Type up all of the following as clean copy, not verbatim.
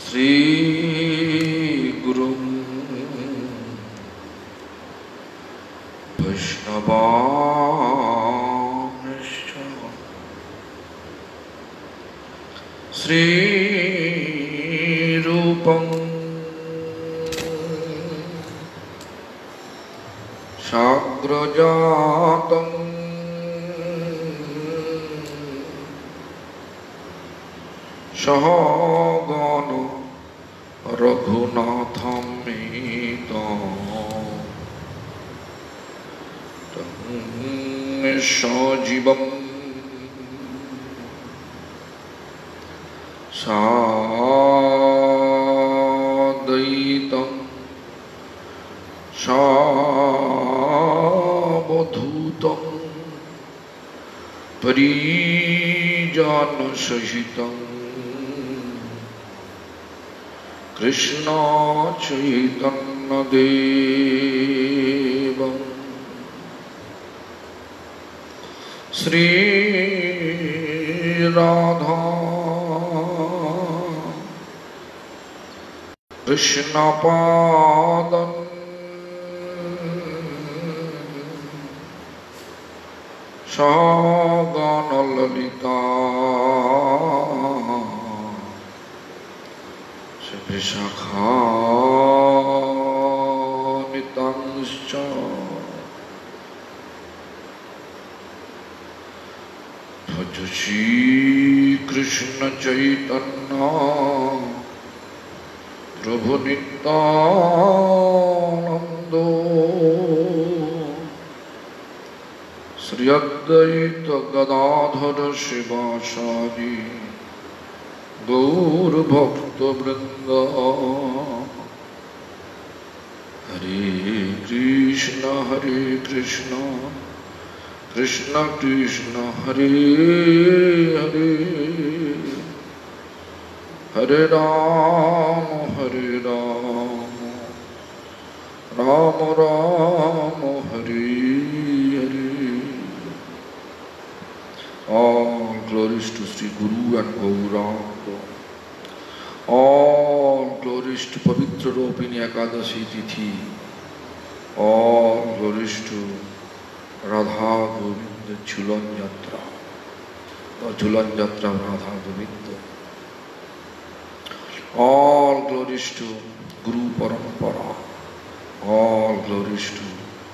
श्री गुरु वैष्णवांश्च श्री रूपं साग्रजातं सहगण रघुनाथमेतं सजीवं साद्वैतं सावधूतं परिजनसहितं कृष्ण चैतन्य देवं श्री राधा कृष्ण पादं सहगण ललिता विशाखान्वितांश्च भज श्री कृष्ण चैतन्य प्रभु नित्यानंद श्री अद्वैत गदाधर शिवासादि गौर भक्त वृंद हरे Krishna Krishna Krishna Hare Hare Hare Ram Ram Ram Hare Hare. All glories to Sri Guru and Gauranga. All glories to Pavitra Ropini Ekadashi Tithi. All glories to Radha Govinda Jhulan Yatra. The Jhulan Yatra of Radha Govinda. All glories to Guru Parampara. All glories to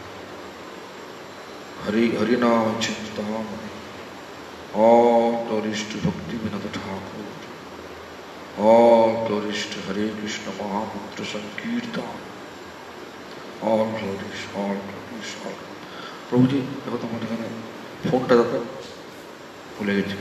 Harinam Chintamani. All glories to Bhakti Vinod Thakur. All glories to Hare Krishna Mahamantra Sankirtan. All glories, all glories, all. प्रभु जी देखो तो हमारे खाने phone टा जाता भूले गए.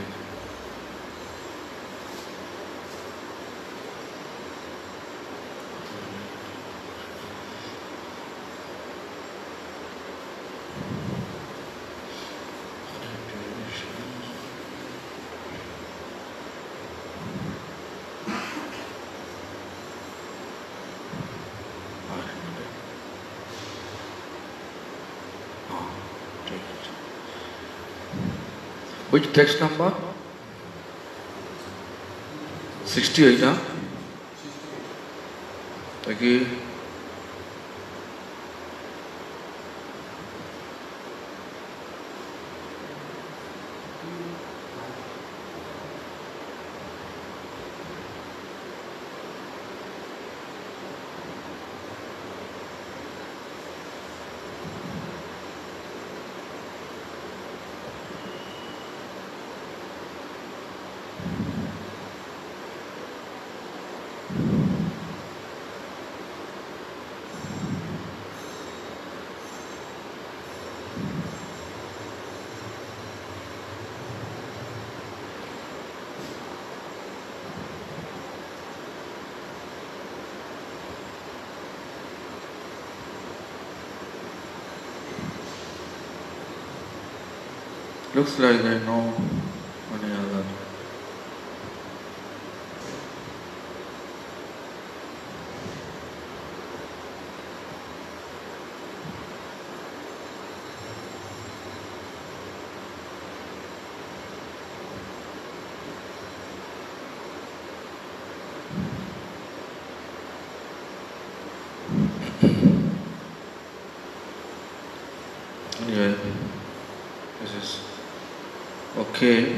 Which text number? 68, huh? Okay. Looks like I know any other. Okay.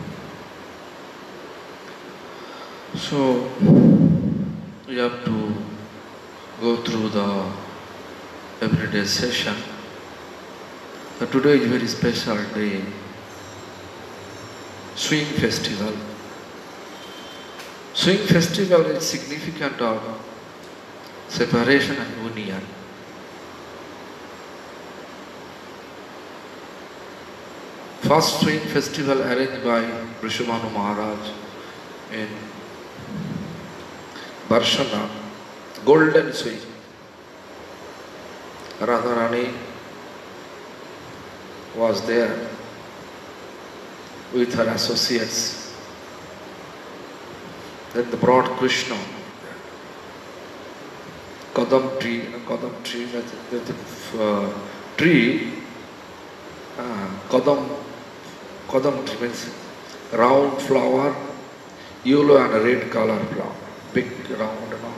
So we have to go through the everyday session. But today is a very special day. Swing Festival. Swing Festival is significant of separation and union. First Swing Festival arranged by Vrishabhanu Maharaj in Barshana, Golden Swing. Radharani was there with her associates. Then they brought Krishna. Kadam tree, tree, Kadam tree means round flower, yellow and red color flower, big round and all.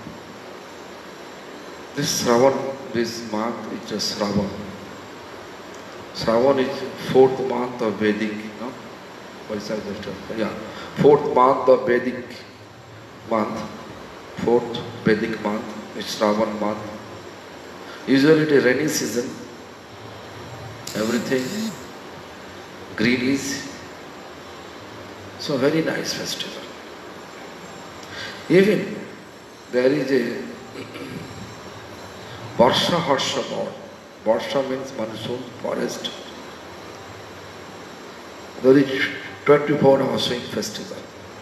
This Shravan, this month is just Shravan. Shravan is fourth month of Vedic, no? Yeah, fourth month of Vedic month. Fourth Vedic month is Shravan month. Usually it is rainy season. Everything greenish. So very nice festival. Even there is a Varsha Harsha God. Varsha means monsoon, forest. There is 24-hour swing festival.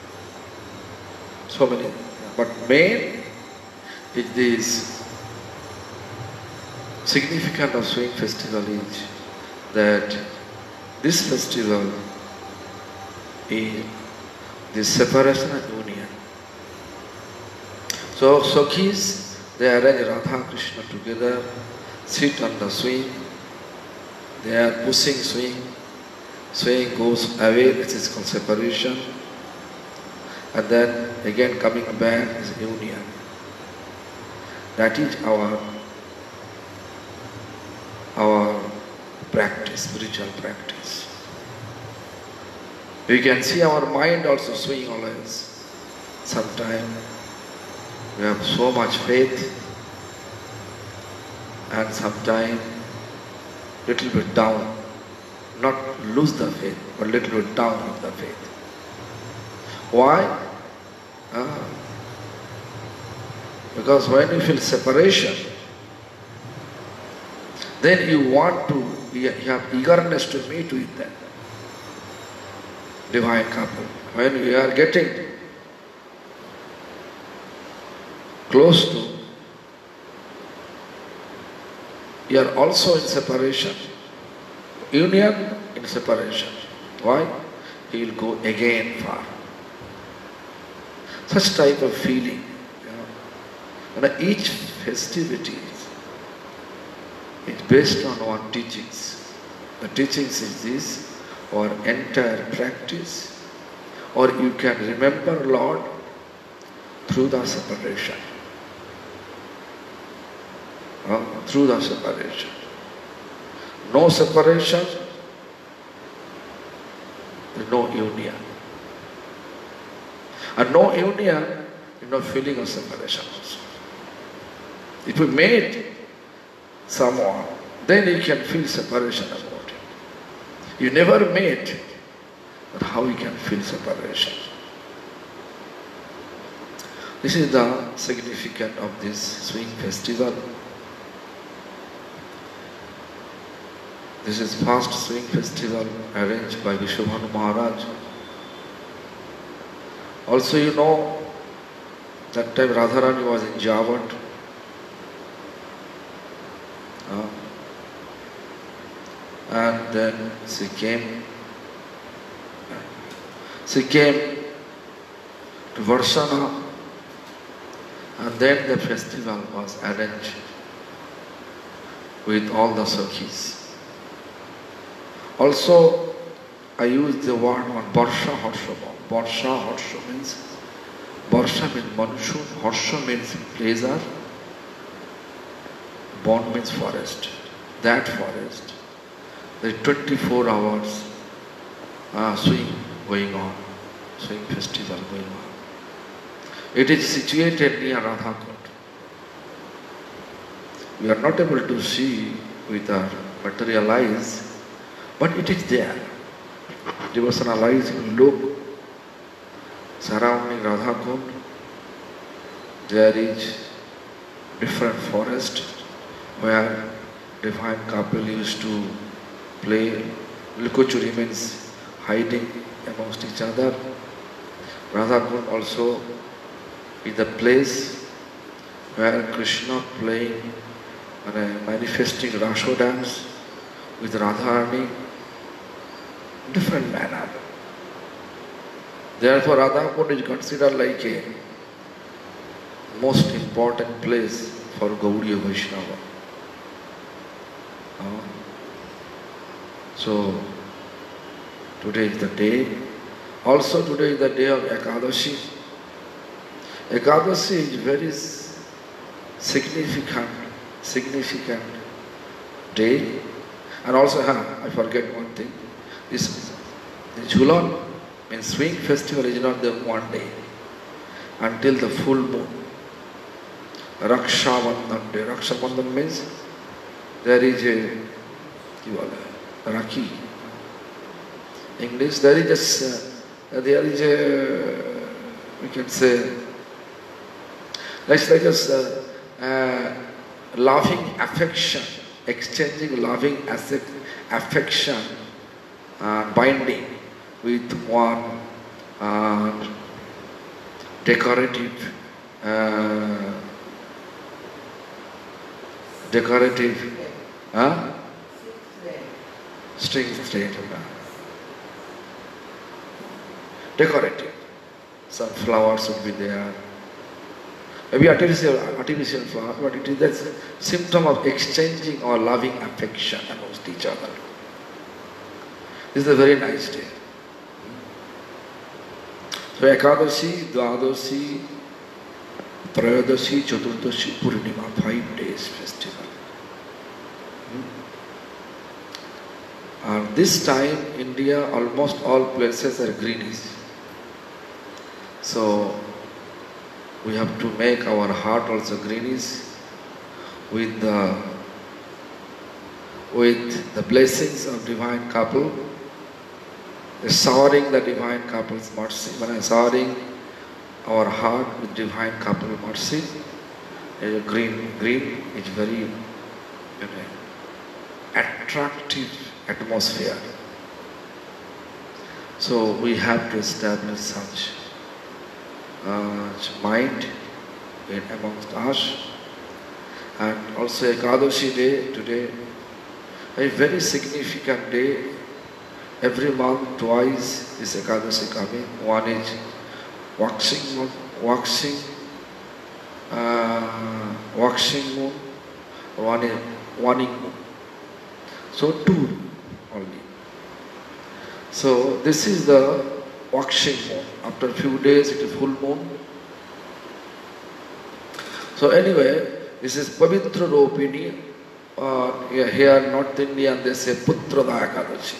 So many. But main is this significance of swing festival is that this festival is the separation and union. So Sakhis, they arrange Radha Krishna together, sit on the swing, they are pushing swing, swing goes away, this is called separation, and then again coming back is union. That is our practice, spiritual practice. We can see our mind also swing always. Sometimes we have so much faith and sometimes little bit down. Not lose the faith, but little bit down with the faith. Why? Because when you feel separation, then you want to, you have eagerness to meet with them. Divine couple. When we are getting close to, you are also in separation. Union in separation. Why? He will go again far. Such type of feeling. And each festivity is based on our teachings. The teachings is this, or entire practice, or you can remember Lord through the separation. Through the separation. No separation, no union. And no union, no feeling of separation also. If you meet someone, then you can feel separation about him. You never meet, but how you can feel separation? This is the significance of this swing festival. This is first swing festival arranged by Vrishabhanu Maharaj. Also you know, that time Radharani was in Javat. And then she came to Varshana, and then the festival was arranged with all the Sakhis. Also, I use the word on Varsha Harsha. Varsha Harsha means, Varsha means monsoon, Harsha means pleasure, Bon means forest. That forest, there is 24 hours swing going on, swing festival going on. It is situated near Radha Kund. We are not able to see with our material eyes, but it is there. Devotional eyes will look surrounding Radha Kund. There is different forest where divine couple used to play. Lukochuri means hiding amongst each other. Radha Kund also is the place where Krishna playing and manifesting Rasho dance with Radharani in different manner. Therefore Radha Kund is considered like a most important place for Gaudiya Vaishnava. So today is the day. Also today is the day of Ekadashi. Ekadashi is very significant day. And also, I forget one thing. The Jhulan means swing festival is not the one day until the full moon. Raksha Bandhan day. Raksha Bandhan means there is a Rakhi. English, there is a, we can say, it's like a loving affection, exchanging loving affection, binding with one decorative string thread. Decorative. Some flowers would be there. Maybe artificial flower, but it is that symptom of exchanging our loving affection amongst each other. This is a very nice day. So Ekadashi, Dvadashi, Trayodasi, Chaturdashi, Purnima, 5 days festival. And this time, India, almost all places are greenish. So we have to make our heart also greenish with the blessings of divine couple, showering the divine couple's mercy. When I showering our heart with divine couple mercy, green is very attractive atmosphere. So we have to establish such mind amongst us. And also Ekadashi day today, a very significant day. Every month twice is Ekadashi coming. One is waxing moon, one is waning moon. So 2 only. So this is the waxing moon. After a few days it is full moon. So anyway, this is Pavitra Ropini. Here North Indian they say Putrada Ekadashi.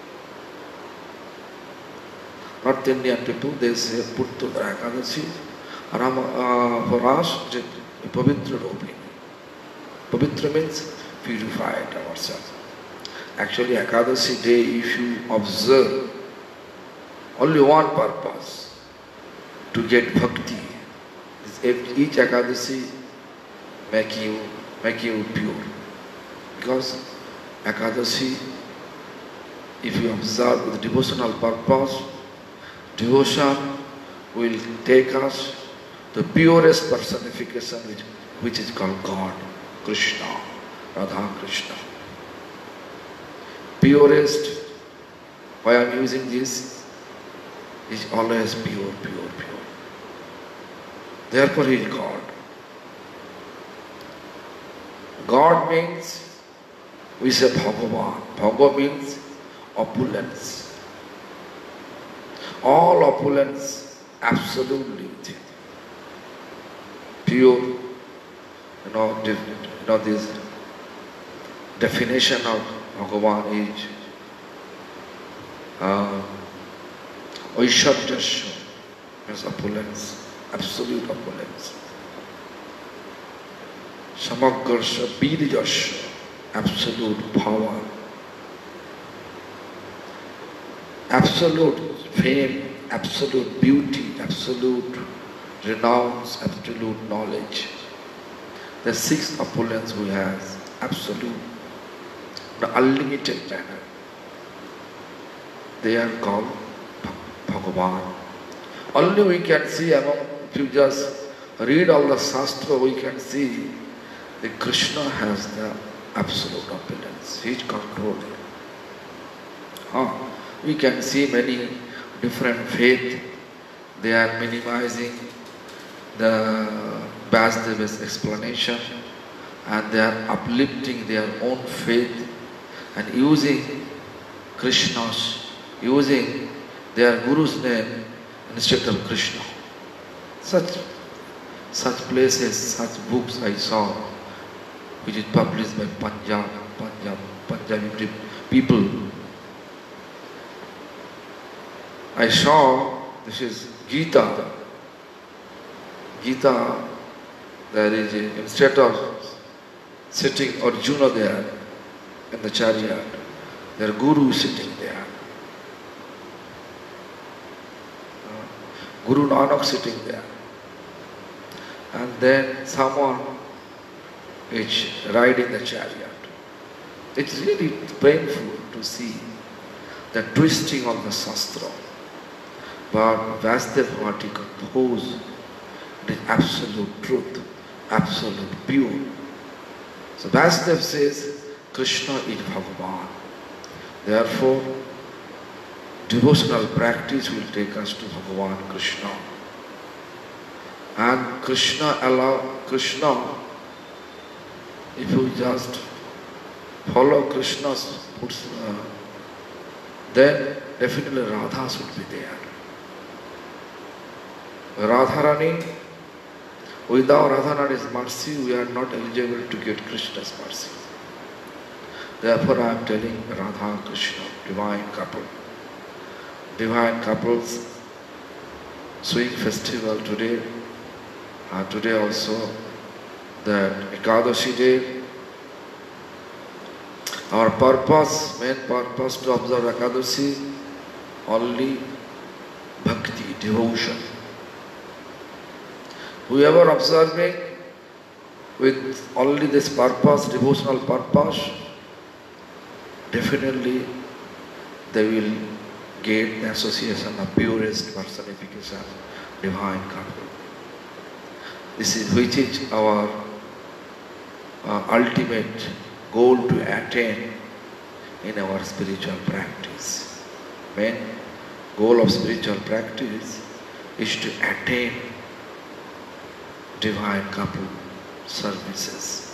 North Indian people they say Putrada Ekadashi. For us it is Pavitra Ropini. Pavitra means purified ourselves. Actually Ekadashi day, if you observe, only one purpose, to get bhakti. Each Ekadashi make you pure. Because Ekadashi, if you observe with devotional purpose, devotion will take us to the purest personification which is called God, Krishna, Radha Krishna. Purest, why I am using this, is always pure. Therefore he is God. God means, we say Bhagavan. Bhagavan means opulence. All opulence, absolutely pure. This definition of Bhagavan is Aishwaryasya means opulence, absolute opulence. Samagrasya Bidijasya, absolute power. Absolute fame, absolute beauty, absolute renown, absolute knowledge. The six opulence we have, absolute, the unlimited manner. They are called Bhagavan. Only we can see among, if you just read all the Shastra, we can see that Krishna has the absolute opulence. He is controlling. We can see many different faiths. They are minimizing the Vasudeva's explanation and they are uplifting their own faith and using Krishna's, using their Guru's name instead of Krishna. Such places, such books I saw, which is published by Punjabi people. I saw, this is Gita. Gita, there is instead of sitting Arjuna there in the chariot, their Guru is sitting there. Guru Nanak sitting there. And then someone is riding the chariot. It's really painful to see the twisting of the Shastra. But Vasudeva what he composed, it is absolute truth, absolute pure. So Vasudeva says, Krishna is Bhagavan. Therefore, devotional practice will take us to Bhagavan Krishna. And Krishna, if you just follow Krishna's footsteps, then definitely Radha should be there. Radharani, without Radharani's mercy, we are not eligible to get Krishna's mercy. Therefore, I am telling Radha Krishna, divine couple. Divine couples, swing festival today, today also, that Ekadashi day. Our purpose, main purpose to observe Ekadashi, only bhakti, devotion. Whoever observing with only this purpose, devotional purpose, definitely they will get the association of purest personification, divine couple. This is which is our ultimate goal to attain in our spiritual practice. Main goal of spiritual practice is to attain divine couple services.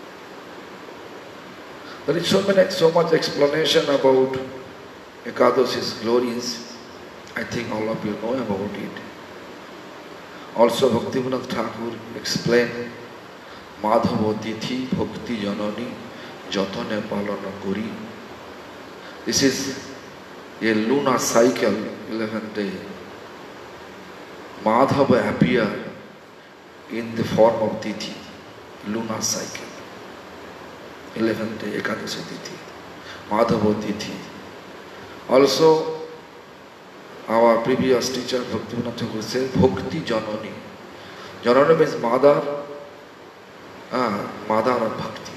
There is so much explanation about Ekadashi's glories. I think all of you know about it. Also Bhaktivinoda Thakur explained Madhava Tithi Bhakti Janani Jatane Palana Kori. This is a lunar cycle, 11th day. Madhava appeared in the form of Tithi, lunar cycle. 11th day Ekadashi Tithi, Madhava Tithi. Also, our previous teacher Bhaktivinoda Thakur said Bhakti Janani. Janani means mother, mother of bhakti.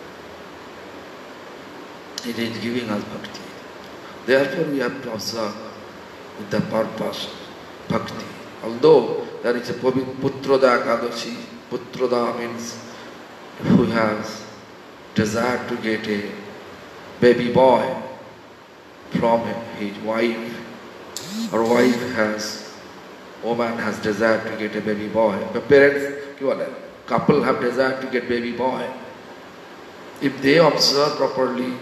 It is giving us bhakti. Therefore, we have to observe with the purpose bhakti. Although there is a Putroda Ekadashi, Putroda means who has desire to get a baby boy from his wife, or woman has desire to get a baby boy. But parents, couple have desire to get baby boy. If they observe properly,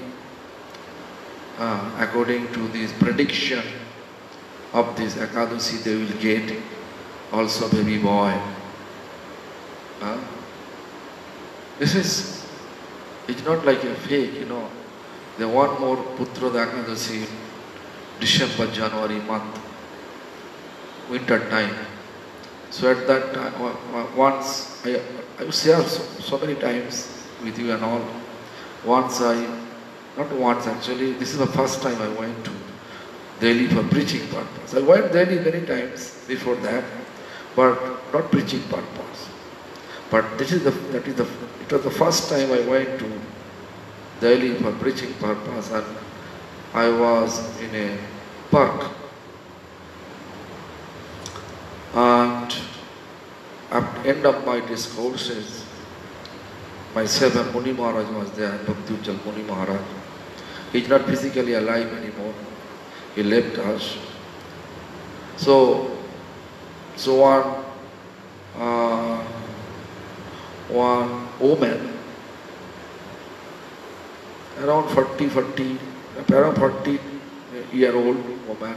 according to this prediction of this Ekadashi, they will get also baby boy. This is, it's not like a fake, They want more Putroda Ekadashi, December, January month. winter time. So at that time, once I was here so many times with you and all. Not once actually, this is the first time I went to Delhi for preaching purpose. I went Delhi many times before that, but not preaching purpose. But it was the first time I went to Delhi for preaching purpose, and I was in a park. And at the end of my discourses, my seven Muni Maharaj was there, Bhakti Ujjal Muni Maharaj. He is not physically alive anymore. He left us. So one woman, around 40-year-old woman,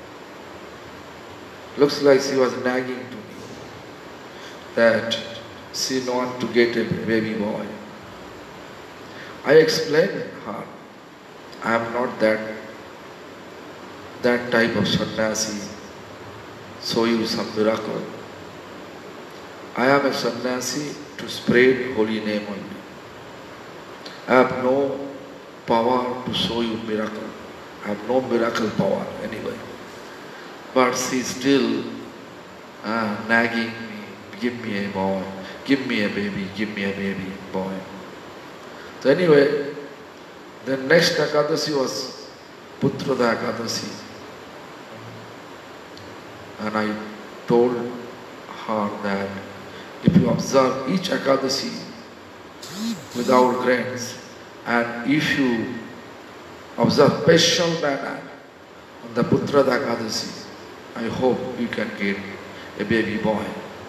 looks like she was nagging to me that she wants to get a baby boy. I explained her, I am not that type of sannyasi, show you some miracle. I am a sannyasi to spread holy name only. I have no power to show you miracle. I have no miracle power anyway. But she is still nagging me, give me a boy, give me a baby boy. So anyway, the next Ekadasi was Putrada Ekadasi. And I told her that if you observe each Ekadasi without grains, and if you observe special manner on the Putrada Ekadasi, I hope you can get a baby boy.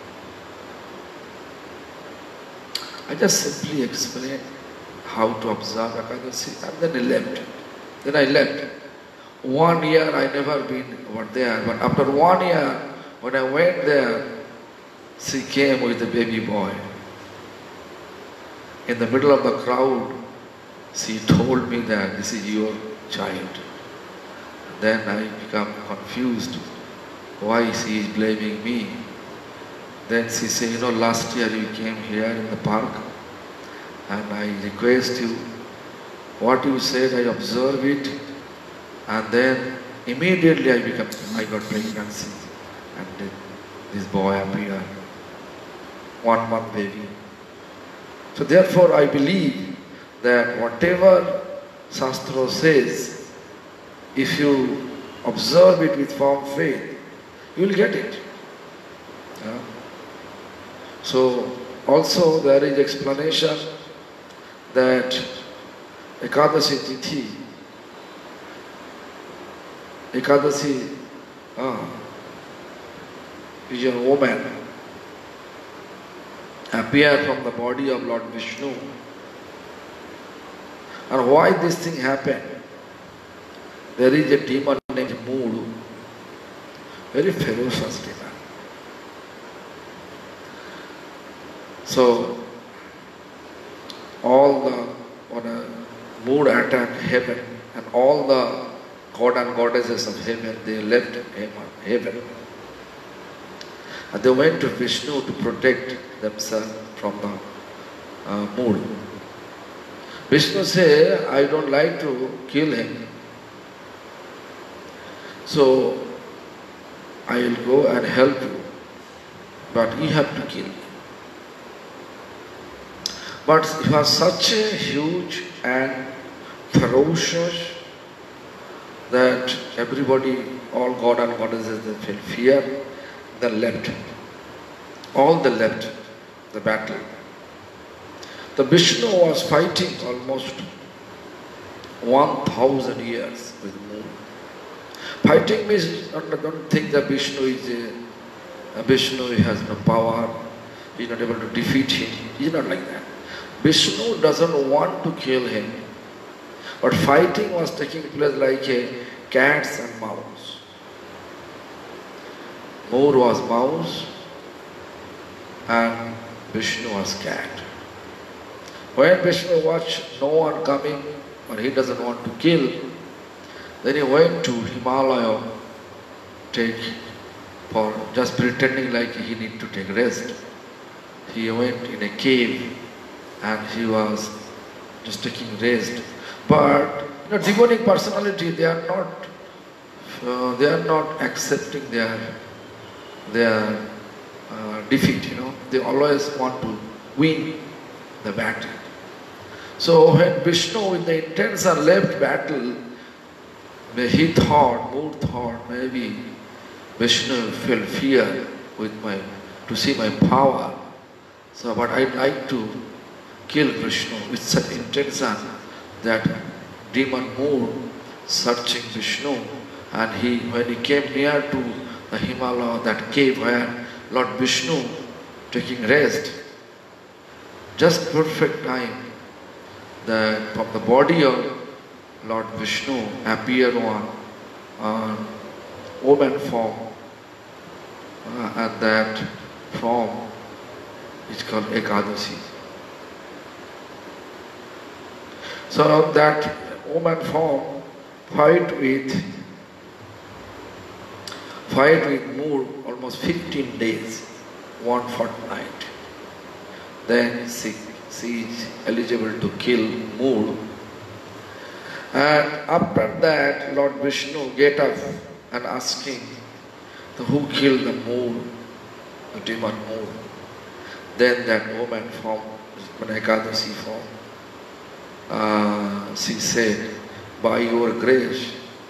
I just simply explained how to observe Ekadasi, and then I left. 1 year I never been over there, but after 1 year, when I went there, she came with a baby boy. In the middle of the crowd, she told me that this is your child. Then I become confused why she is blaming me. Then she said, last year you came here in the park and I request you, what you said I observe it, and then immediately I got pregnancy, and this boy appeared, 1 month baby. So therefore I believe that whatever Shastra says, if you observe it with firm faith, you will get it. Yeah? So also there is explanation that Ekadasi Tithi, Ekadasi is a woman appear from the body of Lord Vishnu. And why this thing happened? There is a demon named Mood, very ferocious demon. So all the Mood attacked heaven, and all the god and goddesses of heaven, they left heaven. And they went to Vishnu to protect themselves from the Mood. Vishnu said, I don't like to kill him, so I will go and help you, but you have to kill me. But he was such a huge and ferocious that everybody, all god and goddesses, they felt fear, they left. All they left the battle. The Vishnu was fighting almost 1,000 years with Moon. Fighting means, don't think that Vishnu has no power, he is not able to defeat him. He is not like that. Vishnu doesn't want to kill him, but fighting was taking place like a cats and mouse. Moor was mouse and Vishnu was cat. When Vishnu watched no one coming, or he doesn't want to kill, then he went to Himalaya, take for just pretending like he need to take rest. He went in a cave and he was just taking rest. But demonic personality, they are not accepting their defeat. They always want to win the battle. So when Vishnu, with the intention, left battle, he thought, maybe Vishnu felt fear to see my power. So, but I'd like to kill Vishnu with such intention that demon moved searching Vishnu, and when he came near to the Himalaya, that cave where Lord Vishnu taking rest, just perfect time, from the body of Lord Vishnu appeared one woman form, and that form is called Ekadasi. So that woman form fight with Moor almost 15 days, one fortnight. Then she is eligible to kill Moor. And after that, Lord Vishnu get up and asking, who killed the Moor, the demon Moor? Then that woman form, Ekadasi form, she said, by your grace,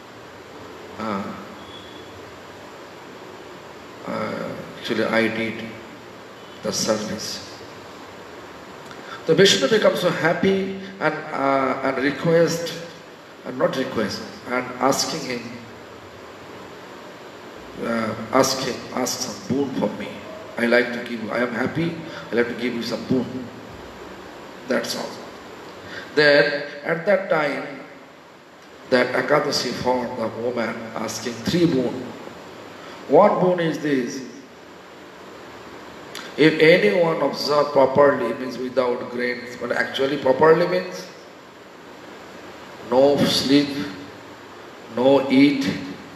actually I did the service. The Vishnu becomes so happy and asking him, ask some boon for me. I like to give you, I am happy, I like to give you some boon. That's all. Then at that time, that Ekadasi found the woman asking 3 boon. One boon is this: if anyone observe properly, means without grains, but actually properly means no sleep, no eat,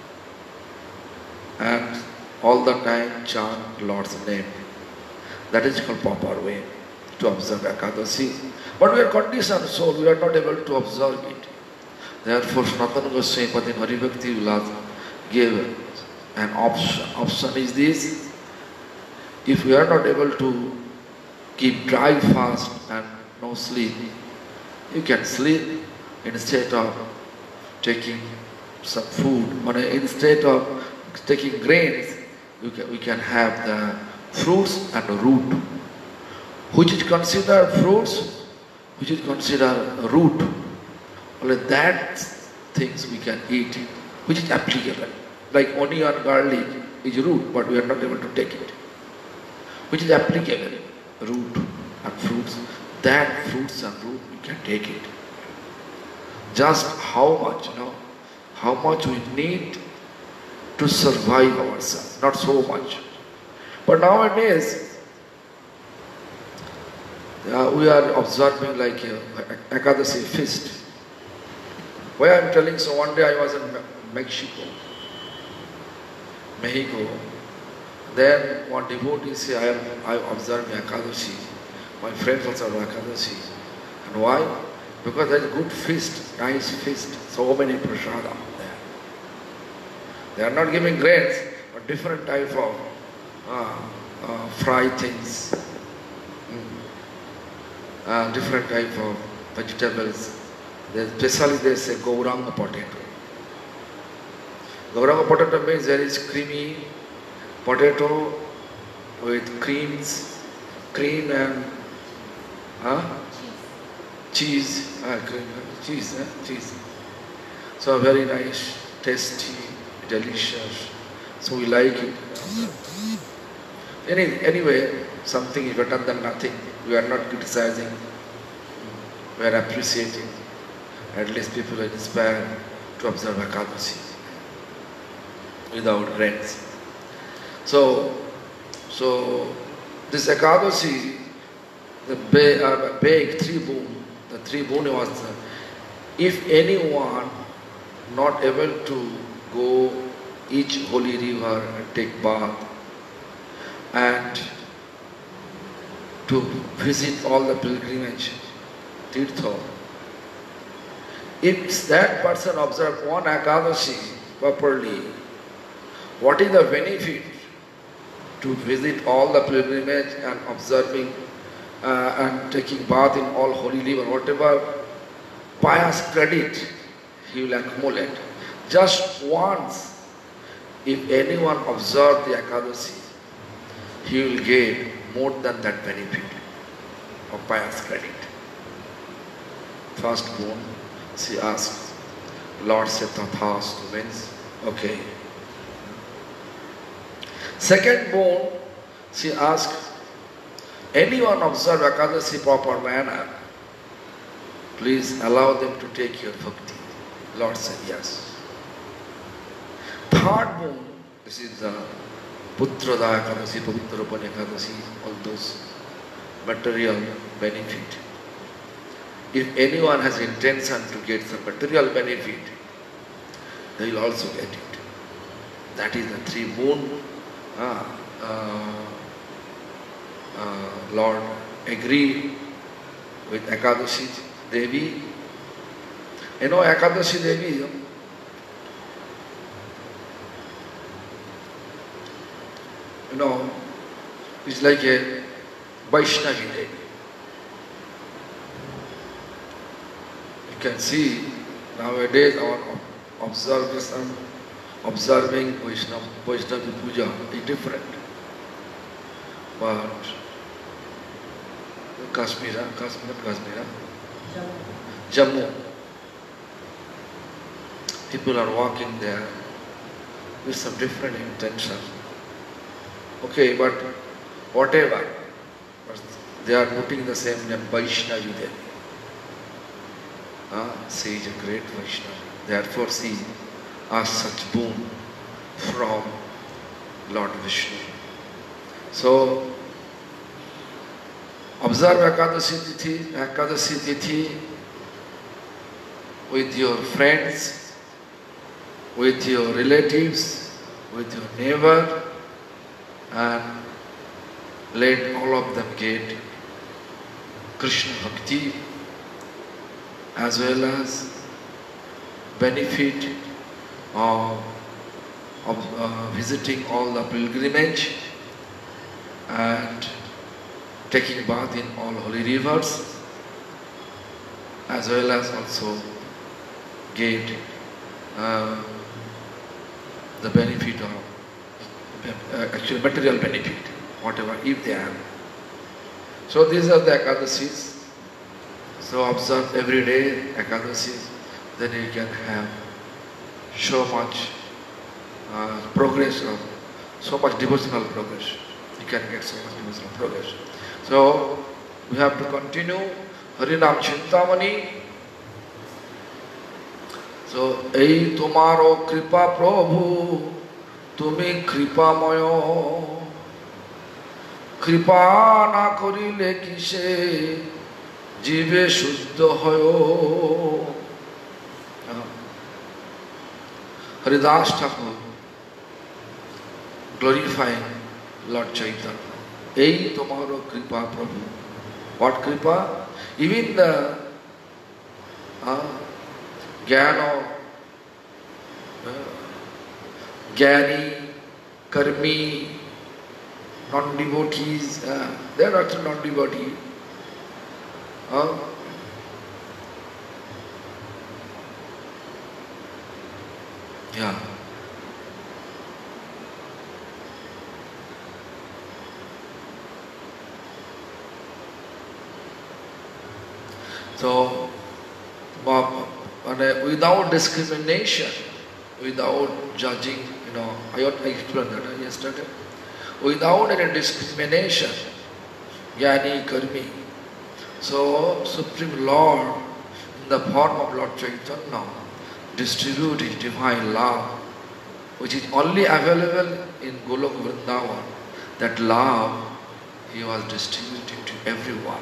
and all the time chant Lord's name. That is called proper way to observe Ekadasi. But we are conditioned, so we are not able to observe it. Therefore, Sanatana Goswami Pati Haribhakti Vilas gave an option. Option is this: if we are not able to keep dry fast and no sleep, you can sleep instead of taking some food. But instead of taking grains, we can have the fruits and the root. Which is considered fruits, which is considered root. Only that things we can eat, which is applicable. Like onion, garlic is root, but we are not able to take it. Which is applicable, root and fruits. That fruits and root we can take it. Just how much we need to survive ourselves, not so much. But nowadays, we are observing like Ekadasi feast. Why I am telling, so one day I was in Mexico. Then one devotee said, I observed Ekadasi. My friends also are Ekadasi. And why? Because there is good feast, nice feast, so many prasadam there. They are not giving grains, but different type of fried things, different type of vegetables. Especially they say Gauranga potato. Gauranga potato means there is creamy potato with cream and cheese. Cheese. So very nice, tasty, delicious. So we like it. Anyway, something is better than nothing. We are not criticizing. We are appreciating. At least people are inspired to observe Ekadasi without grains. So this Ekadasi, the big 3 boon. The 3 boon was, if anyone not able to go each holy river and take bath, and to visit all the pilgrimage, tirtha. If that person observes one Ekadashi properly, what is the benefit to visit all the pilgrimage and observing and taking bath in all holy river, whatever pious credit he will accumulate. Just once, if anyone observes the Ekadashi, he will gain more than that benefit of pious credit. First born, she asked, Lord said Tathastu means, okay. Second born, she asked, anyone observe Ekadashi proper manner, please allow them to take your bhakti. Lord said yes. Third born, this is the Putrada Ekadashi, Pavitrapan Ekadashi, all those material benefit. If anyone has intention to get some material benefit, they will also get it. That is the three boon. Lord agreed with Ekadashi Devi. You know Ekadashi Devi, is like a Vaishnavi Devi. You can see nowadays our observing Vaishnavi Puja is different. But Kashmir, Jammu, people are walking there with some different intention. Okay, but whatever, but they are putting the same name Vaishnavi Devi. She is a great Vaishnavi. Therefore she asked such boon from Lord Vishnu. So, observe Ekadashi Tithi with your friends, with your relatives, with your neighbor, and let all of them get Krishna Bhakti as well as benefit of visiting all the pilgrimage and taking bath in all holy rivers, as well as also get the benefit of actual material benefit, whatever, if they have. So these are the Ekadashis. So observe every day Ekadashis, then you can have so much progress, so much devotional progress. You can get so much devotional progress. So we have to continue Harinam Chintamani. So, ei tomaro kripa prabhu, tumi kripa moyo, kripa na korile kise, jive shuddha hoyo. Haridas Thakur glorifying Lord Chaitanya. Ei tomaro kripa prabhu. What kripa? Even the Jnana, Jnani, Karmi, non-devotees, they are also non-devotees. Yeah. So, without discrimination, without judging, I explained that yesterday, without any discrimination, Jnani, Karmi. So, Supreme Lord, in the form of Lord Chaitanya, distribute His divine love, which is only available in Golok Vrindavan. That love He was distributing to everyone.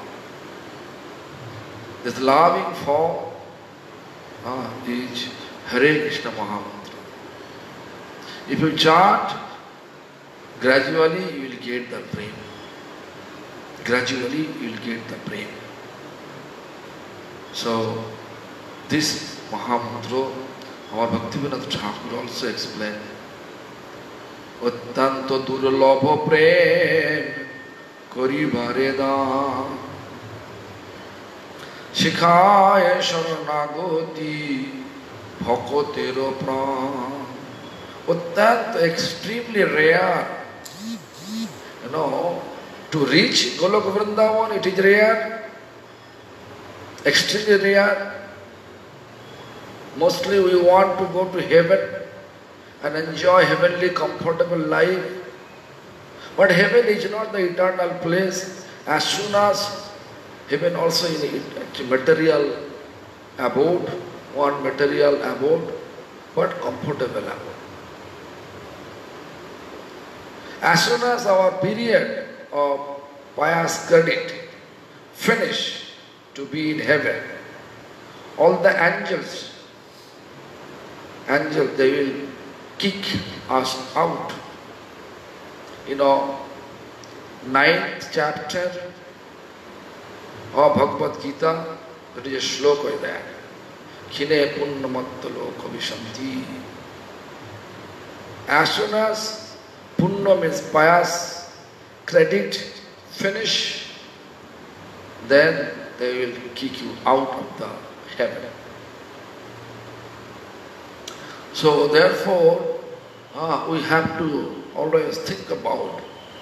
This loving form is Hare Krishna Mahamantra. If you chant, gradually you will get the prem. Gradually you will get the prem. So, this Mahamantra, our Bhaktivinoda Thakur also explained. Ottanto durlabha prem karibare daan Shikhaya sharanagoti bhakotero pran. Ottanto, extremely rare. You know, to reach Goloka Vrindavan, it is rare. Extremely rare. Mostly we want to go to heaven and enjoy heavenly comfortable life. But heaven is not the eternal place. As soon as heaven also is a material abode, one material abode, but comfortable abode. As soon as our period of pious credit finish to be in heaven, all the angels, they will kick us out. You know, 9th chapter of Bhagavad Gita, there is a shloka in that. Khine punnamattalo kavishanti. As soon as punna means pious credit finish, then they will kick you out of the heaven. So therefore, we have to always think about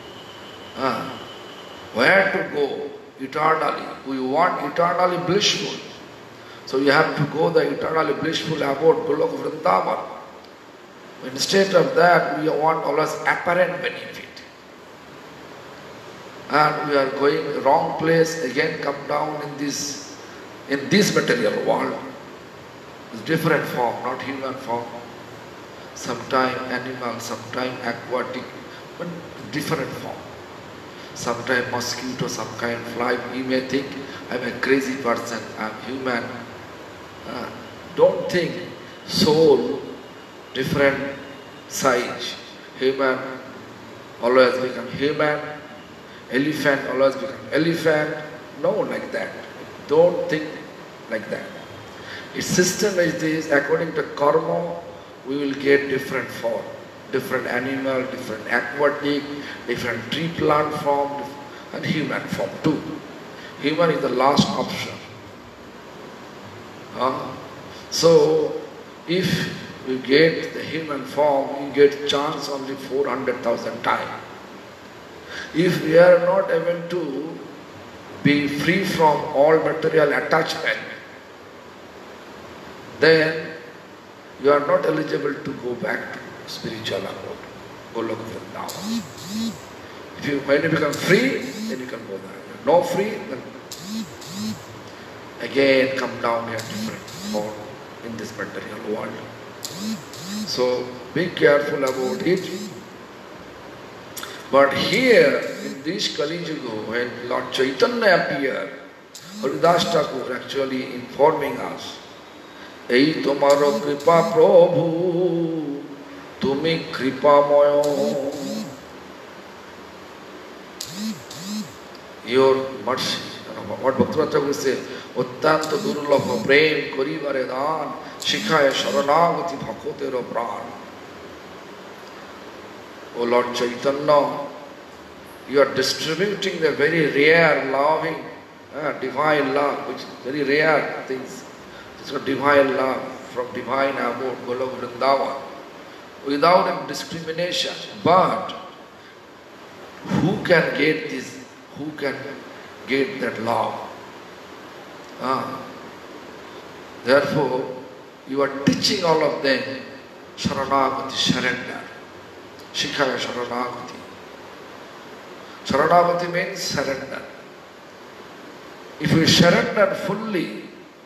where to go eternally. We want eternally blissful. So you have to go the eternally blissful abode, Goloka Vrindavan. Instead of that, we want always apparent benefit. And we are going wrong place, again come down in this material world. It's different form, not human form. Sometime animal, sometime aquatic, but different form. Sometime mosquito, some kind of fly. You may think I'm a crazy person, I'm human. Don't think soul, different size. Human always become human. Elephant always become elephant. No, like that. Don't think like that. Its system is this, according to karma, we will get different form, different animal, different aquatic, different tree plant form, and human form too. Human is the last option. So, if you get the human form, you get chance only 400,000 times. If we are not able to be free from all material attachment, then you are not eligible to go back to spiritual abode, Goloka Vrindavan. When you become free, then you can go there. No free, then again come down here different form in this material world. So be careful about it. But here, in this Kali Yuga, when Lord Chaitanya appeared, Haridas Thakur actually informing us, Ei tomaro kripa prabhu, tumi kripa moyo. Your mercy. What Bhaktivinoda Thakur says, Ottanto durlabha prem karibare daan, shikhaya sharanagati bhakotero pran. O Lord Chaitanya, you are distributing the very rare, loving, divine love, which is very rare things. It's got divine love from divine abode, Goloka Vrindavan, without any discrimination. But who can get this? Who can get that love? Therefore, you are teaching all of them Sharanagati, surrender. Shikhaya Sharanagati. Sharanagati means surrender. If we surrender fully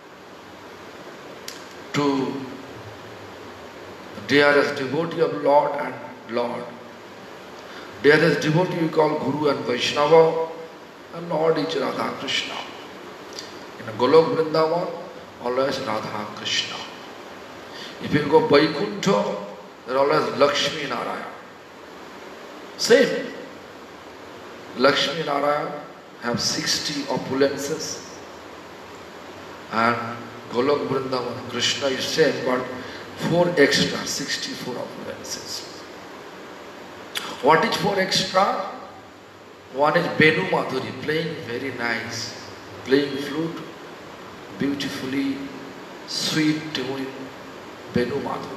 to dearest devotee of Lord and Lord, dearest devotee we call Guru and Vaishnava, and Lord is Radha Krishna. In Goloka Vrindavan, always Radha Krishna. If you go Vaikuntha, There are always Lakshmi Narayana. Same. Lakshmi Narayana have 60 opulences, and Golok Vrindavan, Krishna is same, but 4 extra, 64 opulences. What is 4 extra? One is Benu Madhuri, playing very nice, playing flute, beautifully, sweet tune, Benu Madhuri.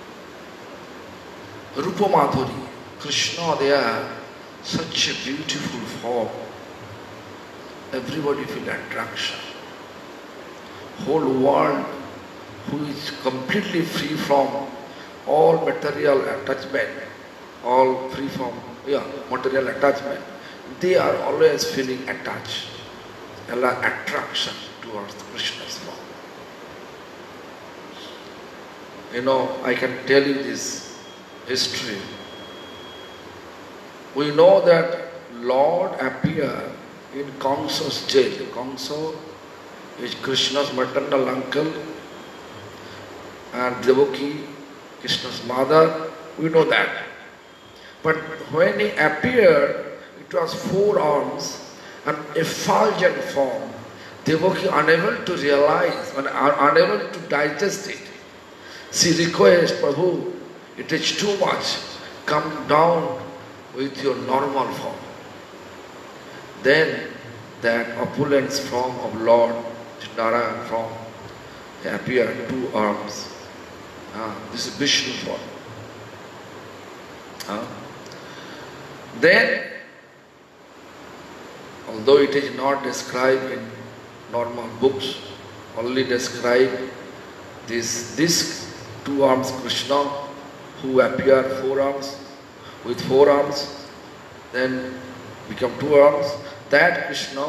Rupa Madhuri, Krishna there, such a beautiful form. Everybody feel attraction. Whole world who is completely free from all material attachment, all free from material attachment, they are always feeling attached, attraction towards Krishna's form. I can tell you this history. We know that Lord appeared in Kamsa's jail. Kamsa is Krishna's maternal uncle, and Devaki, Krishna's mother. We know that. But when he appeared, it was 4 arms and effulgent form. Devaki, unable to realize, unable to digest it, she requests, Prabhu, it is too much. Come down with your normal form. Then that opulent form of Lord Narayana form appeared, 2 arms. This is Vishnu form. Then, although it is not described in normal books, only describe this 2 arms Krishna who appeared 4 arms, with 4 arms, then become 2 arms. That Krishna,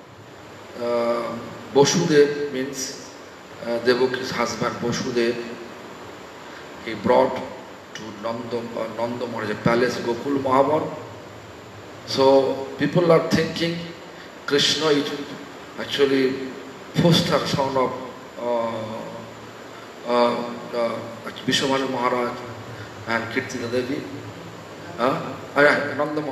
Vasudev means Devaki's husband Vasudev, he brought to Nanda Maharaj's palace, Gokul Mahavan. So people are thinking Krishna is actually foster son of Vishwamanu Maharaj and Kirtina Devi. Nanda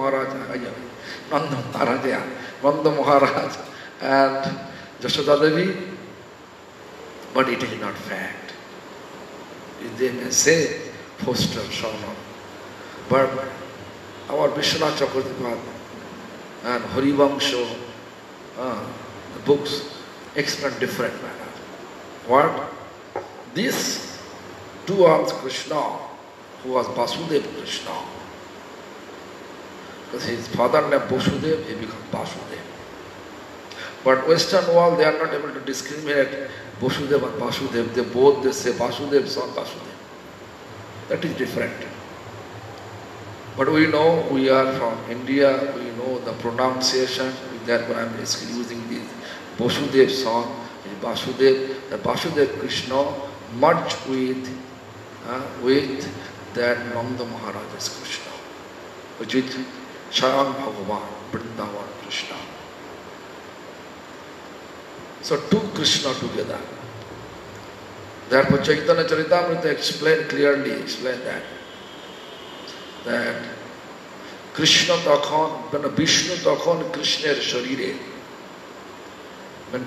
Maharaj and Jashoda Devi, but it is not fact. They may say foster son of, but our Vishwanath Chakravarti and Harivangsha, the books explain different manner. What? This 2 arms Krishna, who was Vasudeva Krishna, because his father named Vasudev, he became Vasudeva. But Western world, they are not able to discriminate Vasudeva and Vasudeva. They say Vasudev, son Vasudeva. That is different. But we know we are from India, we know the pronunciation, therefore I am using this Vasudev son, Vasudev, the Vasudev Krishna merged with that Nanda Maharaj's Krishna, which is Chayan Bhagavan, Vrindavan Krishna. So 2 Krishna together. Therefore Chaitanya Charitamrita clearly explained that Krishna Takhon, when Vishnu Takhon Krishna Sharire, when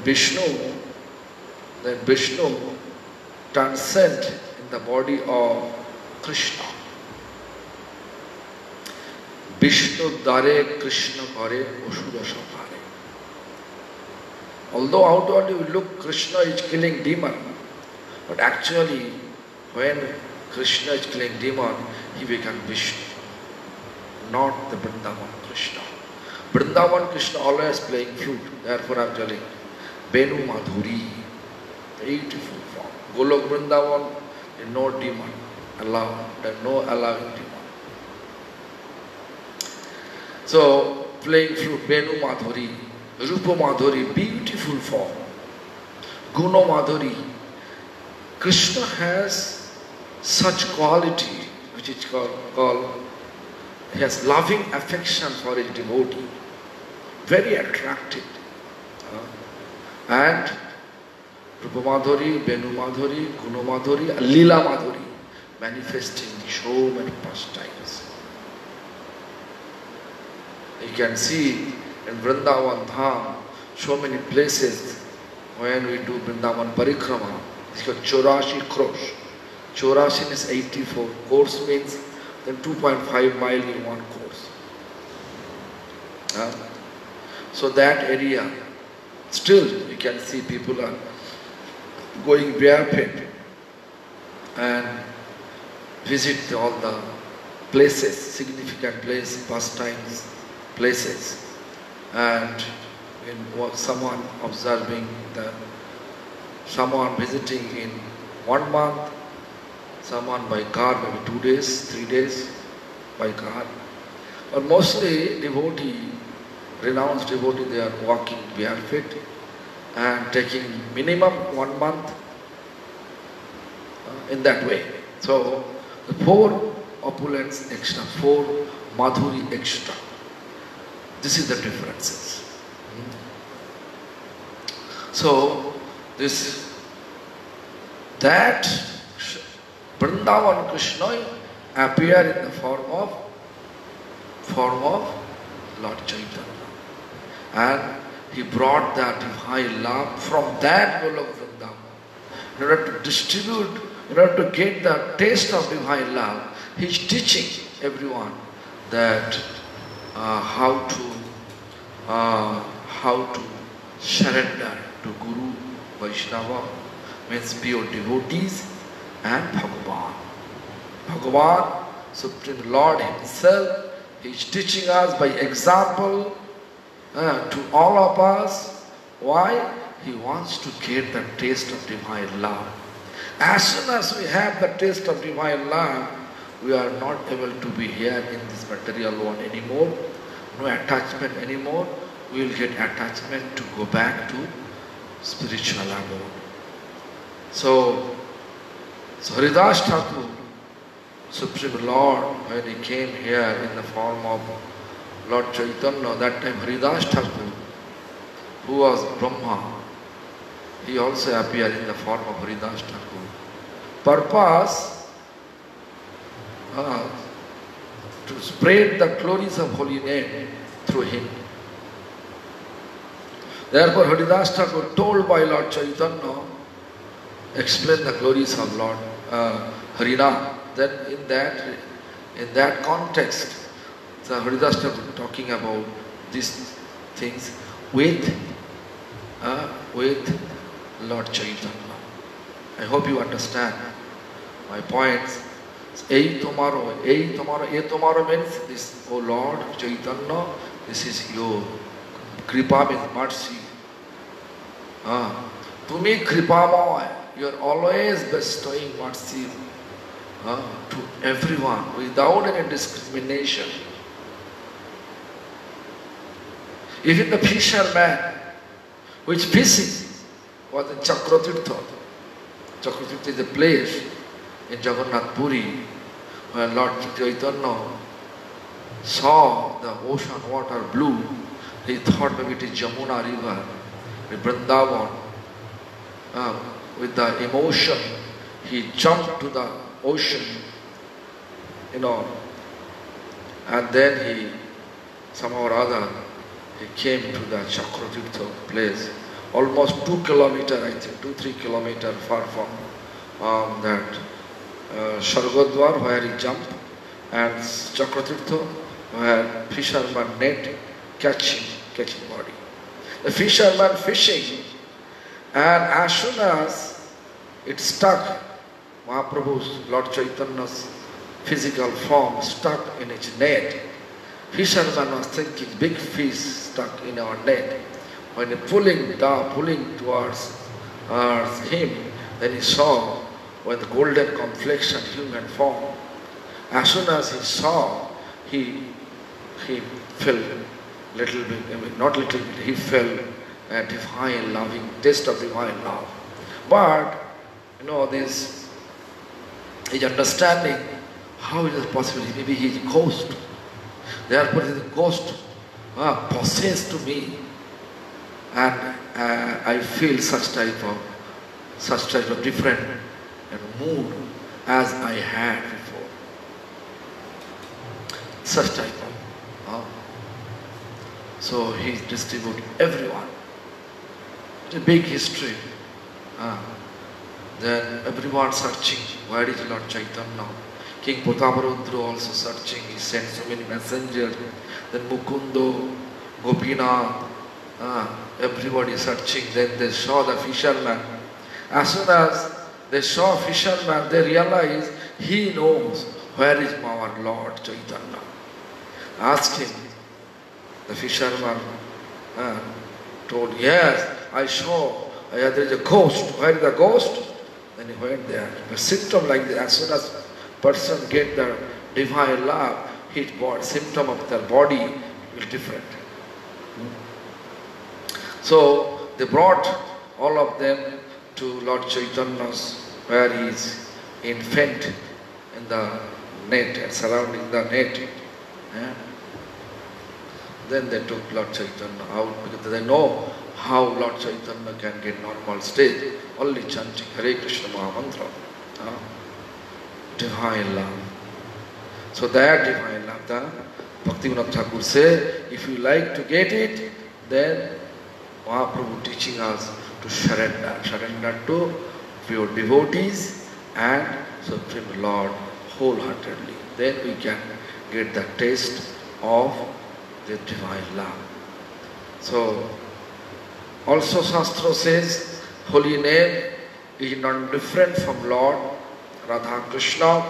Vishnu transcends in the body of Krishna. Vishnu Dare Krishna Kare Asura Samhare. Although outwardly we look Krishna is killing demon, but actually when Krishna is killing demon, he became Vishnu, not the Vrindavan Krishna. Vrindavan Krishna always playing flute, therefore I am telling Benu Madhuri, beautiful form. Golok Vrindavan, there is no demon allowed, there is no allowing demon. So, playing flute, Benu Madhuri, Rupa Madhuri, beautiful form. Guna Madhuri, Krishna has such quality, which is called he has loving affection for his devotee, very attractive. And Rupa Madhuri, Benu Madhuri, Guna Madhuri, Leela Madhuri. manifesting so many pastimes. You can see in Vrindavan Dham so many places when we do Vrindavan Parikrama. It's called Chorashi Krosh. Chorashi is 84. Course means then 2.5 mile in one course. So that area, still you can see people are going barefoot and visit all the places, significant places, pastimes, places, and someone observing someone visiting in 1 month, someone by car maybe 2 days, 3 days by car. But mostly devotee, renounced devotee, they are walking barefoot and taking minimum 1 month in that way. So the 4 opulence extra, 4 madhuri extra. This is the differences. So that Vrindavan Krishna appeared in the form of Lord Chaitanya, and he brought that divine love from that Golok Vrindavan. In order to distribute, in order to get the taste of divine love, he is teaching everyone that how to surrender to Guru, Vaishnava, means pure devotees, and Bhagavan. Bhagavan, Supreme Lord Himself, He is teaching us by example to all of us. Why? He wants to get the taste of divine love. As soon as we have the taste of divine love, we are not able to be here in this material world anymore. No attachment anymore. We will get attachment to go back to spiritual abode. So Haridas Thakur, Supreme Lord, when he came here in the form of Lord Chaitanya, that time Haridas Thakur, who was Brahma, he also appeared in the form of Haridas Thakur. Purpose to spread the glories of holy name through him. Therefore Haridas Thakur, told by Lord Chaitanya, explain the glories of Lord Harinam. Then in that context, the Haridas Thakur talking about these things with Lord Chaitanya. I hope you understand my points. Ei tomorrow means this, O Lord Chaitanya, this is your kripa means mercy. Tumi kripamoy, you are always bestowing mercy to everyone without any discrimination. Even the fisherman who is fishing was in Chakratirtha. Chakratirtha is a place in Jagannath Puri where Lord Chaitanya saw the ocean water blue. He thought maybe it is Jamuna river, the Vrindavan. With the emotion, he jumped to the ocean, and then he, somehow or other, he came to the Chakratirtha place, almost 2 kilometers, I think, 2-3 kilometers far from that Shargodwar where he jumped, and Chakratirtha where fisherman net catching body. The fisherman fishing, and as soon as it stuck, Mahaprabhu's, Lord Chaitanya's physical form stuck in its net, fisherman was thinking, big fish stuck in our net. When he pulling towards him, then he saw when the golden complexion human form. As soon as he saw, he fell little bit, not little bit, he fell a divine loving, taste of divine love. But, this is understanding how it is possible. Maybe he is a ghost. Therefore, the ghost possessed to me, and I feel such type of different mood. as I had before. Such type of. So he distributed everyone. It's a big history. Then everyone searching, where is Lord Chaitanya? King Prataparudra also searching, he sent so many messengers. Then Mukundo, Gopinath, everybody searching. Then they saw the fisherman. As soon as they saw fisherman, they realized he knows where is our Lord Chaitanya. Ask him. The fisherman told, yes, I saw, there is a ghost. Where is the ghost? Then he went there. The symptom like that, as soon as person get the divine love, his body, symptom of their body will different. So they brought all of them to Lord Chaitanya's, where he is infant in the net and surrounding the net. Then they took Lord Chaitanya out because they know how Lord Chaitanya can get normal state, only chanting Hare Krishna Mahamantra. Divine love. So that divine love, the Bhaktivinoda Thakur said, if you like to get it, then Mahaprabhu teaching us to surrender to pure devotees and Supreme Lord wholeheartedly. Then we can get the taste of the divine love. So, also Shastra says, holy name is not different from Lord Radha Krishna.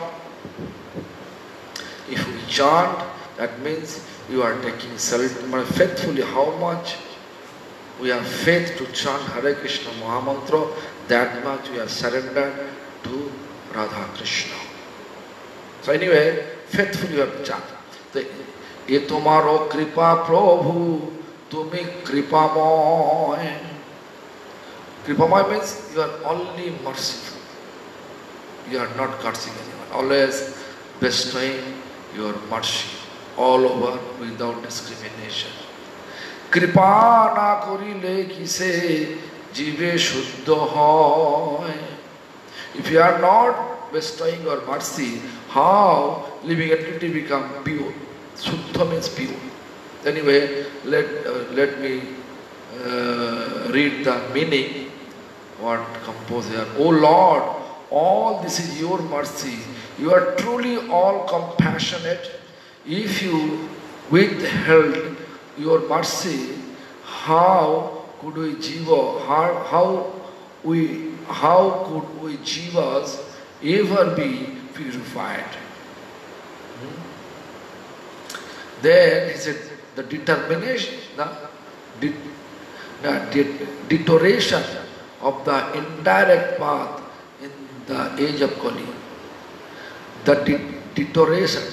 If we chant, that means you are taking faithfully. How much we have faith to chant Hare Krishna Mahamantra, that much we have surrendered to Radha Krishna. So anyway, faithfully you have to chant. ये तुम्हारो कृपा प्रभु तुम्हें कृपामय. Kripamay means you are only merciful. You are not cursing anyone. Always bestowing your mercy all over without discrimination. Kripa na korile kise jive shuddha hoy. If you are not bestowing your mercy, how living entity become pure? Shuddha means pure. Anyway, let me read the meaning. What composer? O Lord, all this is your mercy. You are truly all compassionate. If you withheld your mercy, how could we jiva? How could we jivas ever be purified? Then he said the determination, the deterioration of the indirect path in the age of Kali. The deterioration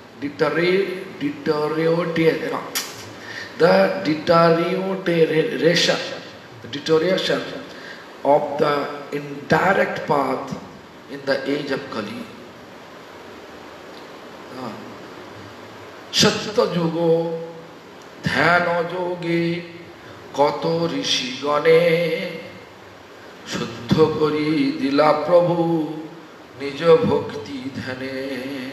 of the indirect path in the age of Kali. Satta Jugo, Dhyana Jogi, Kato Rishi Gane, Shuddha Kori Dila Prabhu, Nija Bhakti Dhane.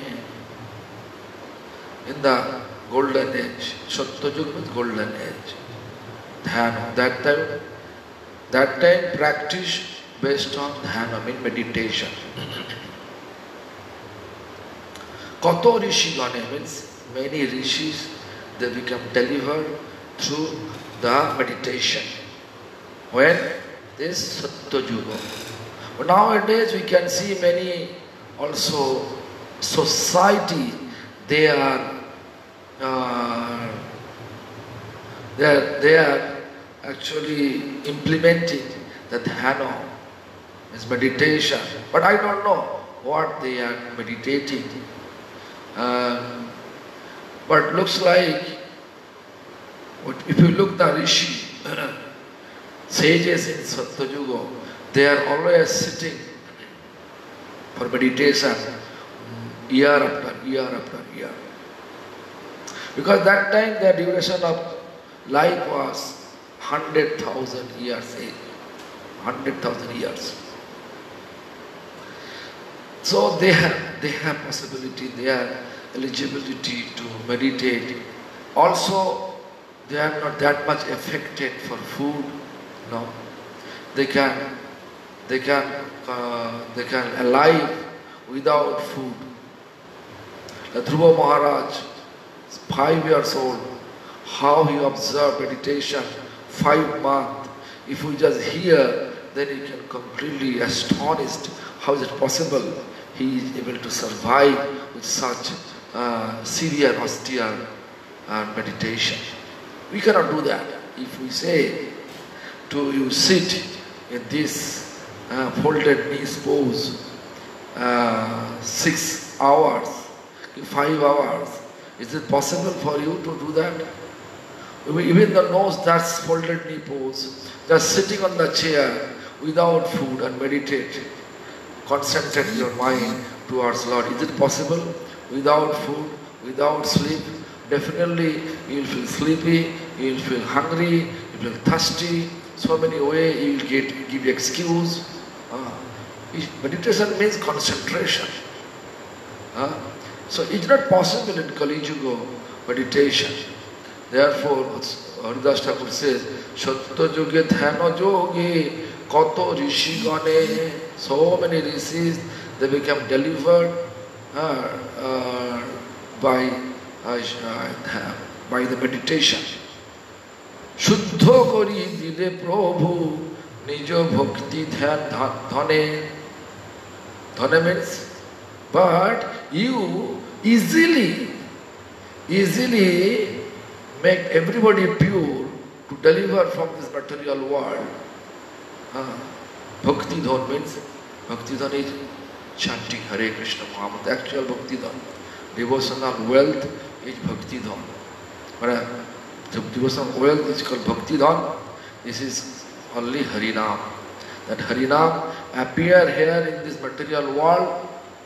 In the golden age, Satta Jugo means golden age. Dhyana, that time practice based on dhyana, means meditation. Kato Rishi Gane means many rishis, they become delivered through the meditation. When this Satta Yuga. But nowadays we can see many also society, they are actually implementing the dhyana, is meditation. But I don't know what they are meditating. But looks like, if you look the rishi, sages in Satta Yuga, they are always sitting for meditation year after year after year. Because that time the duration of life was 100,000 years. 100,000 years. So they have possibility, they have eligibility to meditate. Also, they are not that much affected for food. No, they can they can they can alive without food. The Dhruva Maharaj, 5 years old, how he observed meditation, 5 months. If we just hear, then he can completely astonished. How is it possible? He is able to survive with such severe, austere meditation. We cannot do that. If we say to you sit in this folded knees pose 6 hours, 5 hours, is it possible for you to do that? Even the nose, that's folded knee pose, just sitting on the chair without food and meditate, concentrate your mind towards Lord. Is it possible? Without food, without sleep, definitely you will feel sleepy, you will feel hungry, you will feel thirsty, so many ways you will give excuse. Meditation means concentration. So it's not possible in Kali Yuga meditation. Therefore, Haridas Thakur says, Shatta Yuge Dhyana Yogi Kato Rishi Gane. So many rishis, they become delivered by the meditation. Shuddha kori dile Prabhu nijo bhakti dhyan dhane. Dhane means, but you easily make everybody pure to deliver from this material world. Bhakti dhan means, bhakti dhan is chanting Hare Krishna Mahamant. Actual bhakti dhan, devotional wealth is bhakti dhan. But the devotional wealth is called bhakti dhan. This is only Harinam. That Harinam appear here in this material world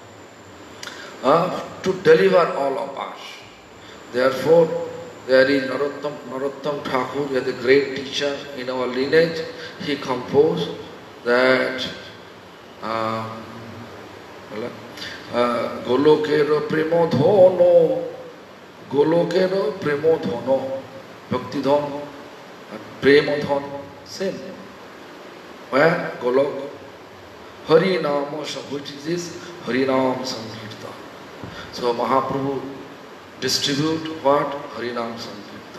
to deliver all of us. Therefore, there is Narottam Thakur, he is a great teacher in our lineage. He composed that Golokero Premo Dhono, Golokero Premo Dhono, Bhakti Dhono, Premo Dhono, same. Where? Golok. Hari Nama, which is this? Hari Nam Sankirtan. So Mahaprabhu distribute what? Hari Nam Sankirtan.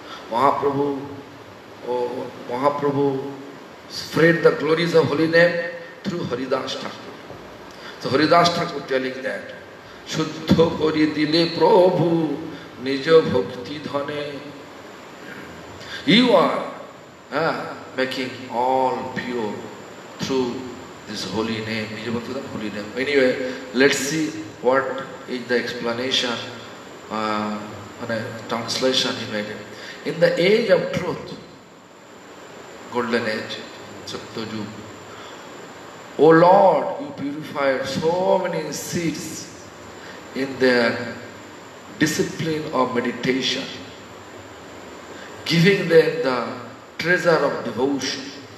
Mahaprabhu spread the glories of holy name through Haridas Thakur. So Haridas Thakur telling that, Shuddha kori dile Prabhu nijo bhakti dhane. You are making all pure through this holy name, nijo bhakti dhane, holy name. Anyway, let's see what is the explanation on a translation he made. In the age of truth, golden age, Satyajug, O Lord, you purified so many seeds in their discipline of meditation, giving them the treasure of devotion.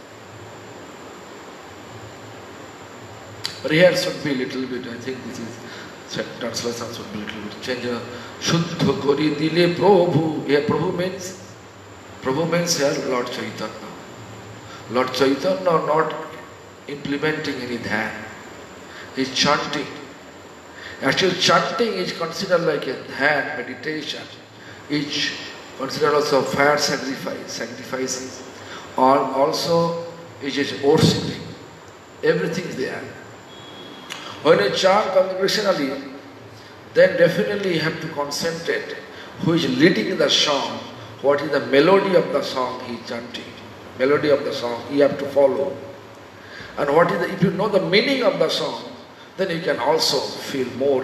But here should be a little bit, I think this is, translation should be a little bit changed. Shuddha kori dile Prabhu. Here Prabhu means here Lord Chaitanya. Lord Chaitanya not implementing any dhyan. He is chanting. Actually chanting is considered like a dhyan, meditation. It's considered also fire sacrifices. Or also it is worshipping. Everything is there. When you chant congregationally, then definitely you have to concentrate who is leading the song, what is the melody of the song he is chanting. Melody of the song you have to follow. And what is if you know the meaning of the song, then you can also feel more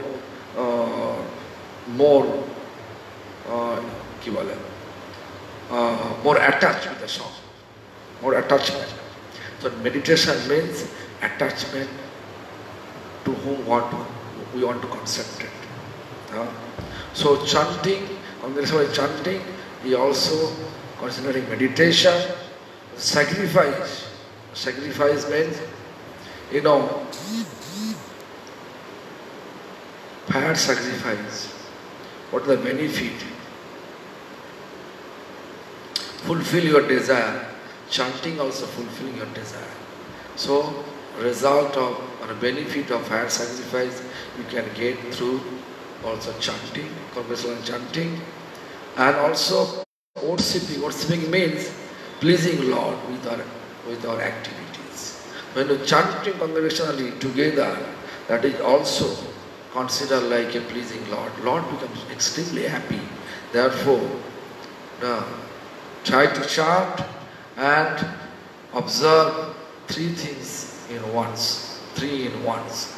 attached with the song, more attachment. So meditation means attachment to whom we want to concentrate. So chanting, on the way chanting, he also considering meditation, sacrifice. Sacrifice means, fire sacrifice. What is the benefit? Fulfill your desire. Chanting also fulfilling your desire. So, result of or benefit of fire sacrifice you can get through also chanting, conversational chanting, and also worshiping. Worshiping means pleasing Lord with our activities. When you chanting congregationally together, that is also considered like a pleasing Lord. Lord becomes extremely happy. Therefore, try to chant and observe three things in once, three in once.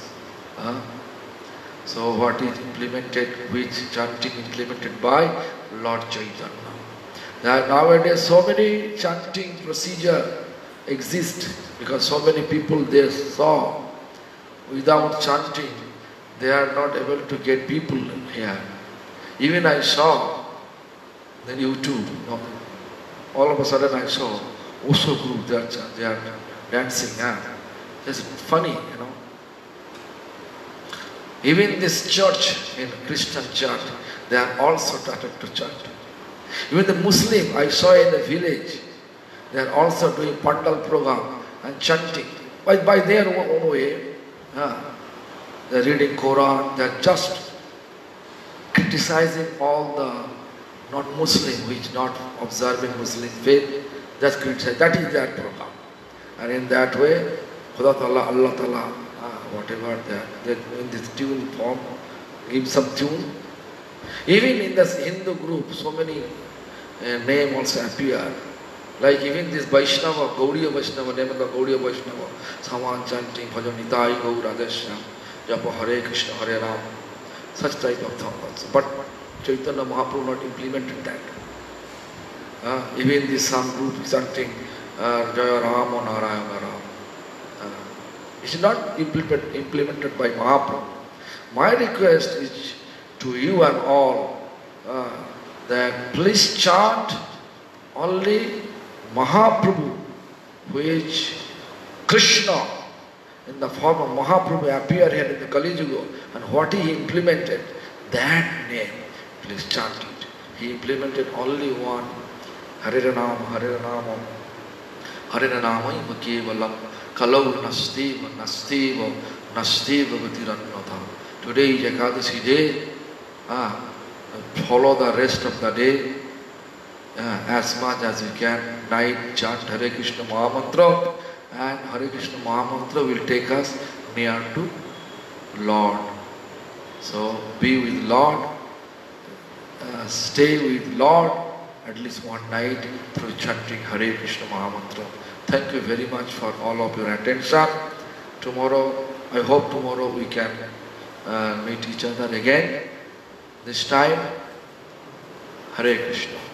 So what is implemented, which chanting implemented by Lord Chaitanya. Nowadays so many chanting procedure exist because so many people they saw without chanting they are not able to get people here. Even I saw on YouTube, all of a sudden I saw Osho group, they are dancing. It's funny, Even this church, in Christian church, they are also started to chant. Even the Muslim, I saw in the village, they are also doing pandal program and chanting. By their own way, they are reading Quran, they are just criticizing all the non-Muslim, which not observing Muslim faith, just criticize. That is their program. And in that way, Khuda Ta'ala, Allah Ta'ala, whatever they in this tune form, give some tune. Even in this Hindu group, so many names also appear. Like even this Vaishnava, Gaudiya Vaishnava, name of the Gaudiya Vaishnava, Saman chanting, Bhajan Nitai Gaur Radheshyam, Japa Hare Krishna Hare Ram, such type of thing also. But Chaitanya Mahaprabhu not implemented that. Even this some group chanting Jaya Ram or Narayana Ram. It is not implemented by Mahaprabhu. My request is to you and all that please chant only Mahaprabhu, which Krishna in the form of Mahaprabhu appeared here in the Kali Yuga, and what he implemented, that name, please chant it. He implemented only one, Hare Ranama, Hare Ranama, Hare Ranama iva kevalam, kalau nastiva, nastiva, nastiva gatirannatha. Today is Ekadasi day, follow the rest of the day, as much as you can. Night chant Hare Krishna Mahamantra, and Hare Krishna Mahamantra will take us near to Lord. So be with Lord, stay with Lord at least one night through chanting Hare Krishna Mahamantra. Thank you very much for all of your attention. Tomorrow, I hope tomorrow we can meet each other again. This time, Hare Krishna.